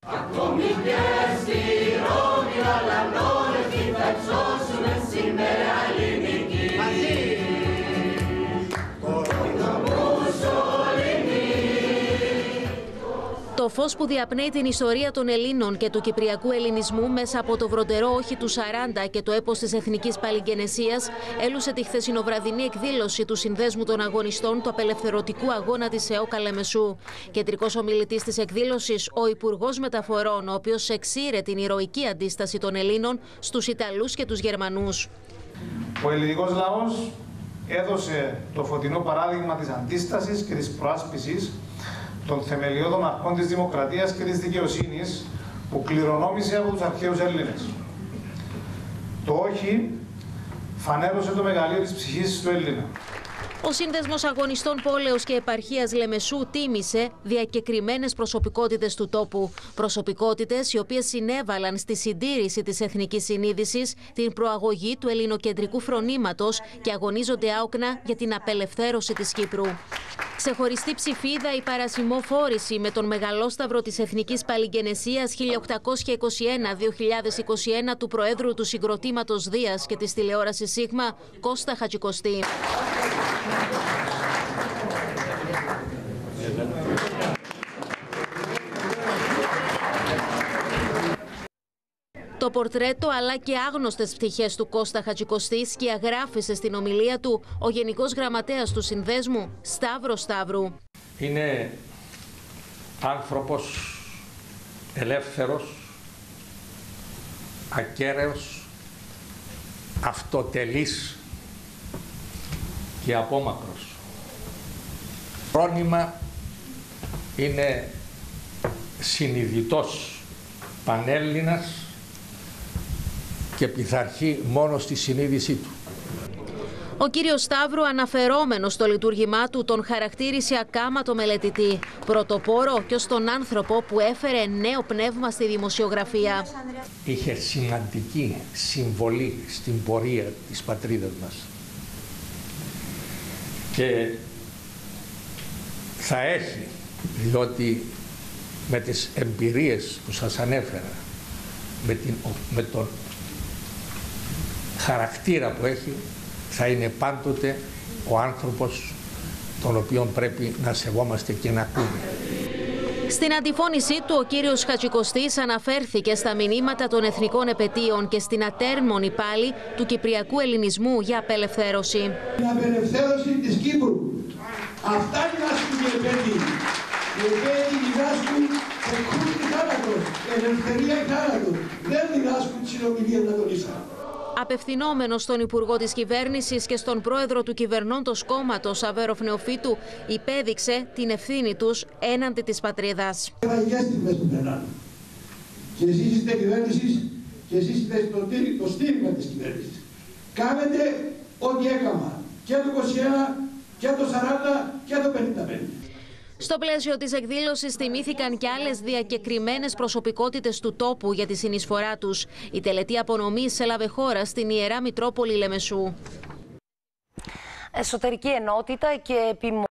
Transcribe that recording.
Ακόμη και στη Ρώμη αλανόρευτοι θα ψώσουμε σήμερα ελληνική. Το φως που διαπνέει την ιστορία των Ελλήνων και του κυπριακού ελληνισμού μέσα από το βροντερό όχι του 40 και το έπος της Εθνικής Παλιγγενεσίας έλουσε τη χθεσινοβραδινή εκδήλωση του Συνδέσμου των Αγωνιστών του Απελευθερωτικού Αγώνα της ΕΟ Καλεμεσού. Κεντρικός ομιλητής της εκδήλωσης, ο Υπουργός Μεταφορών, ο οποίος εξήρε την ηρωική αντίσταση των Ελλήνων στους Ιταλούς και τους Γερμανούς. Ο ελληνικός λαός έδωσε το φωτεινό παράδειγμα της αντίστασης και της προάσπισης των θεμελιώδων αρχών της δημοκρατίας και της δικαιοσύνης που κληρονόμησε από τους αρχαίους Έλληνες. Το όχι φανέρωσε το μεγαλείο της ψυχής του Έλληνα. Ο Σύνδεσμος Αγωνιστών Πόλεως και Επαρχίας Λεμεσού τίμησε διακεκριμένες προσωπικότητες του τόπου. Προσωπικότητες οι οποίες συνέβαλαν στη συντήρηση της εθνικής συνείδησης, την προαγωγή του ελληνοκεντρικού φρονήματος και αγωνίζονται άοκνα για την απελευθέρωση της Κύπρου. Ξεχωριστή ψηφίδα η παρασημοφόρηση με τον Μεγαλόσταυρο της Εθνικής Παλιγγενεσίας 1821-2021 του Προέδρου του Συγκροτήματος Δίας και της τηλεόρασης Σίγμα, Κώστα Χατζικοστή. Το πορτρέτο αλλά και άγνωστες πτυχές του Κώστα Χατζικοστή σκιαγράφησε στην ομιλία του ο Γενικός Γραμματέας του Συνδέσμου, Σταύρος Σταύρου. Είναι άνθρωπος ελεύθερος, ακέραιος, αυτοτελής και απόμακρος. Φρόνημα είναι συνειδητός πανέλληνας και πειθαρχεί μόνο στη συνείδησή του. Ο κύριος Σταύρου, αναφερόμενος στο λειτουργήμά του, τον χαρακτήρισε ακάματο μελετητή, πρωτοπόρο και ως τον άνθρωπο που έφερε νέο πνεύμα στη δημοσιογραφία. Είχε σημαντική συμβολή στην πορεία της πατρίδας μας. Και θα έχει, διότι με τις εμπειρίες που σας ανέφερα, με τον χαρακτήρα που έχει, θα είναι πάντοτε ο άνθρωπος τον οποίον πρέπει να σεβόμαστε και να ακούμε. Στην αντιφώνησή του, ο κύριος Χατζικοστής αναφέρθηκε στα μηνύματα των εθνικών επετείων και στην ατέρμονη πάλι του κυπριακού ελληνισμού για απελευθέρωση. Την απελευθέρωση της Κύπρου. Αυτά διδάσκουν οι επέτειοι. Οι επέτειοι διδάσκουν εκχούν ή θάνατος, ελευθερία ή θάνατος. Δεν διδάσκουν τη συνομιλία να τον ίσα. Απευθυνόμενος στον Υπουργό της Κυβέρνησης και στον Πρόεδρο του Κυβερνώντος Κόμματος, Αβέροφ Νεοφύτου, υπέδειξε την ευθύνη τους έναντι της πατρίδας. Τραγικές στιγμές που περνάνε. Και εσείς είστε κυβέρνηση και εσείς είστε το στήριγμα της κυβέρνησης. Κάνετε ό,τι έκανα και το 21 και το 40 και το 55. Στο πλαίσιο της εκδήλωσης τιμήθηκαν και άλλες διακεκριμένες προσωπικότητες του τόπου για τη συνεισφορά τους. Η τελετή απονομής έλαβε χώρα στην Ιερά Μητρόπολη Λεμεσού. Εσωτερική ενότητα και επιμονή.